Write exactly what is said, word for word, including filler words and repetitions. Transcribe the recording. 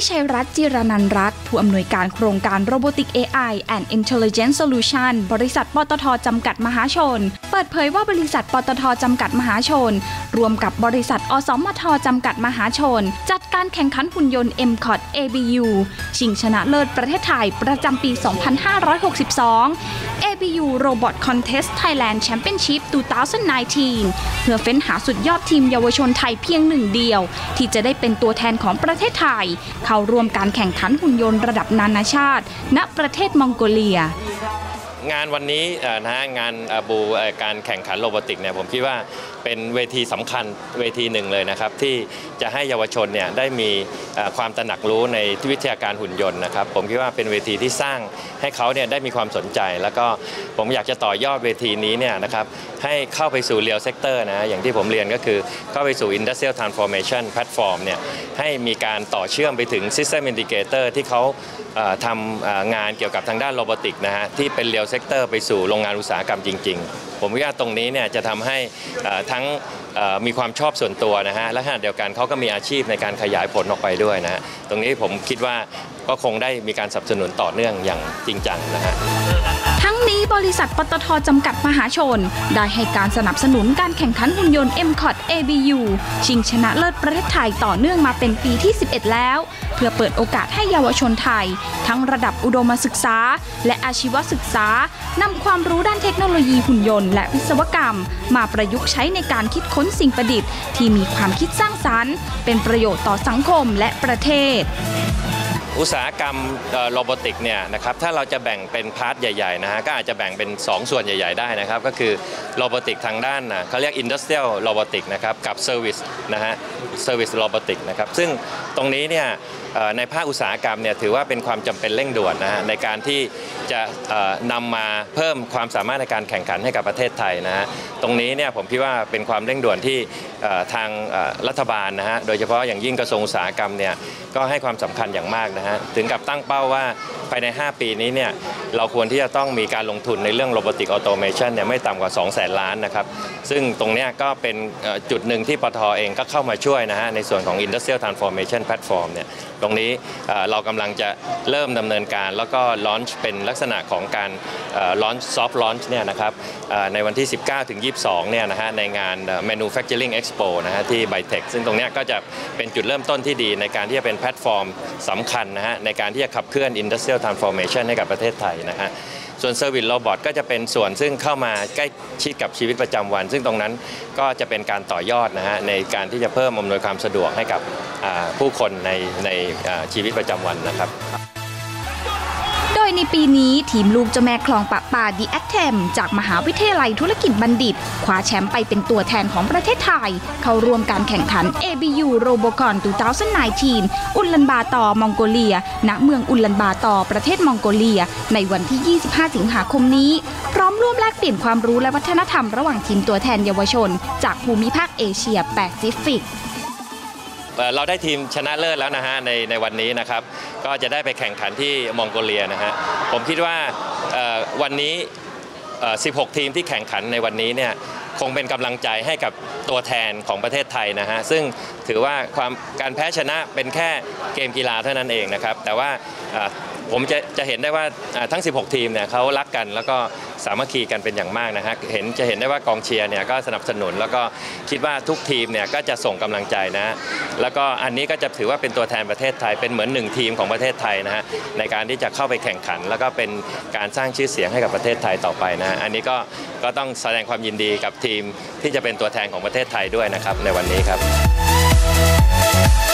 ชัยรัตน์ จิรนันท์รัตน์ผู้อำนวยการโครงการ Robotic เอ ไอ and Intelligent Solution บริษัทปตท.จำกัดมหาชนเปิดเผยว่าบริษัทปตท.จำกัดมหาชนรวมกับบริษัทอสมท.จำกัดมหาชนจัดการแข่งขันหุ่นยนต์ เอ็ม คอท เอ บี ยู ชิงชนะเลิศประเทศไทยประจำปี สองพันห้าร้อยหกสิบสอง เอ บี ยู Robot Contest Thailand Championship สองพันสิบเก้า เพื่อเฟ้นหาสุดยอดทีมเยาวชนไทยเพียงหนึ่งเดียวที่จะได้เป็นตัวแทนของประเทศไทยเข้าร่วมการแข่งขันหุ่นยนต์ระดับนานาชาติณประเทศมองโกเลียงานวันนี้นะฮะงานบูการแข่งขันโรบอติกเนี่ยผมคิดว่าเป็นเวทีสำคัญเวทีหนึ่งเลยนะครับที่จะให้เยาวชนเนี่ยได้มีความตระหนักรู้ในวิทยาการหุ่นยนต์นะครับผมคิดว่าเป็นเวทีที่สร้างให้เขาเนี่ยได้มีความสนใจแล้วก็ผมอยากจะต่อยอดเวทีนี้เนี่ยนะครับให้เข้าไปสู่ Real Sector นะอย่างที่ผมเรียนก็คือเข้าไปสู่ Industrial Transformation Platform เนี่ยให้มีการต่อเชื่อมไปถึง System Integrator ที่เขาทำงานเกี่ยวกับทางด้านโรบอติกนะฮะที่เป็น Real Sector ไปสู่โรงงานอุตสาหกรรมจริงๆผมว่าตรงนี้เนี่ยจะทำให้ทั้งมีความชอบส่วนตัวนะฮะและขณะเดียวกันเขาก็มีอาชีพในการขยายผลออกไปด้วยนะฮะตรงนี้ผมคิดว่าก็คงได้มีการสนับสนุนต่อเนื่องอย่างจริงจังนะฮะทั้งนี้บริษัทปตท.จำกัดมหาชนได้ให้การสนับสนุนการแข่งขันหุ่นยนต์ เอ็ม คอท เอ บี ยู ชิงชนะเลิศประเทศไทยต่อเนื่องมาเป็นปีที่สิบเอ็ดแล้วเพื่อเปิดโอกาสให้เยาวชนไทยทั้งระดับอุดมศึกษาและอาชีวศึกษานำความรู้ด้านเทคโนโลยีหุ่นยนต์และวิศวกรรมมาประยุกต์ใช้ในการคิดค้นสิ่งประดิษฐ์ที่มีความคิดสร้างสรรค์เป็นประโยชน์ต่อสังคมและประเทศอุตสาหกรรมโรบอติกเนี่ยนะครับถ้าเราจะแบ่งเป็นพาร์ทใหญ่ๆนะฮะก็อาจจะแบ่งเป็นสองส่วนใหญ่ๆได้นะครับก็คือโรบอติกทางด้านนะเขาเรียก Industrial Robotics นะครับกับ Service นะฮะ Service Robotics นะครับซึ่งตรงนี้เนี่ยในภาคอุตสาหกรรมเนี่ยถือว่าเป็นความจำเป็นเร่งด่วนนะฮะในการที่จะนำมาเพิ่มความสามารถในการแข่งขันให้กับประเทศไทยนะฮะตรงนี้เนี่ยผมคิดว่าเป็นความเร่งด่วนที่ทางรัฐบาลนะฮะโดยเฉพาะอย่างยิ่งกระทรวงอุตสาหกรรมเนี่ยก็ให้ความสำคัญอย่างมากนะฮะถึงกับตั้งเป้าว่าภายในห้าปีนี้เนี่ยเราควรที่จะต้องมีการลงทุนในเรื่อง Robotic Automation เนี่ยไม่ต่ำกว่า สองแสน ล้านนะครับซึ่งตรงนี้ก็เป็นจุดหนึ่งที่ปตท.เองก็เข้ามาช่วยนะฮะในส่วนของ Industrial Transformation Platform เนี่ยตรงนี้เรากำลังจะเริ่มดำเนินการแล้วก็ลอนช์เป็นลักษณะของการลอนช์ซอฟต์ลอนช์เนี่ยนะครับในวันที่ สิบเก้าถึงยี่สิบสอง เนี่ยนะฮะในงาน Manufacturing Expo นะฮะที่ Bytech ซึ่งตรงนี้ก็จะเป็นจุดเริ่มต้นที่ดีในการที่จะเป็นแพลตฟอร์มสำคัญนะฮะในการที่จะขับเคลื่อน Industrial Transformation ให้กับประเทศไทยนะฮะส่วน Service Robot ก็จะเป็นส่วนซึ่งเข้ามาใกล้ชิดกับชีวิตประจำวันซึ่งตรงนั้นก็จะเป็นการต่อยอดนะฮะในการที่จะเพิ่มอำนวยความสะดวกให้กับผู้คนในในชีวิตประจำวันนะครับโดยในปีนี้ทีมลูกเจ้าแม่คลองปะปา The Attempt จากมหาวิทยาลัยธุรกิจบัณฑิตคว้าแชมป์ไปเป็นตัวแทนของประเทศไทยเข้าร่วมการแข่งขัน เอ บี ยู Robocon สองพันสิบเก้า อุลันบาตอร์มองโกเลียณเมืองอุลันบาตอร์ประเทศมองโกเลียในวันที่ยี่สิบห้าสิงหาคมนี้พร้อมร่วมแลกเปลี่ยนความรู้และวัฒนธรรมระหว่างทีมตัวแทนเยาวชนจากภูมิภาคเอเชียแปซิฟิกเราได้ทีมชนะเลิศแล้วนะฮะในในวันนี้นะครับก็จะได้ไปแข่งขันที่มองโกเลียนะฮะผมคิดว่าวันนี้สิบหกทีมที่แข่งขันในวันนี้เนี่ยคงเป็นกำลังใจให้กับตัวแทนของประเทศไทยนะฮะซึ่งถือว่าความการแพ้ชนะเป็นแค่เกมกีฬาเท่านั้นเองนะครับแต่ว่าผมจะจะเห็นได้ว่าทั้งสิบหกทีมเนี่ยเขารักกันแล้วก็สามัคคีกันเป็นอย่างมากนะฮะเห็นจะเห็นได้ว่ากองเชียร์เนี่ยก็สนับสนุนแล้วก็คิดว่าทุกทีมเนี่ยก็จะส่งกำลังใจนะแล้วก็อันนี้ก็จะถือว่าเป็นตัวแทนประเทศไทยเป็นเหมือนหนึ่งทีมของประเทศไทยนะฮะในการที่จะเข้าไปแข่งขันแล้วก็เป็นการสร้างชื่อเสียงให้กับประเทศไทยต่อไปนะฮะอันนี้ก็ก็ต้องแสดงความยินดีกับทีมที่จะเป็นตัวแทนของประเทศไทยด้วยนะครับในวันนี้ครับ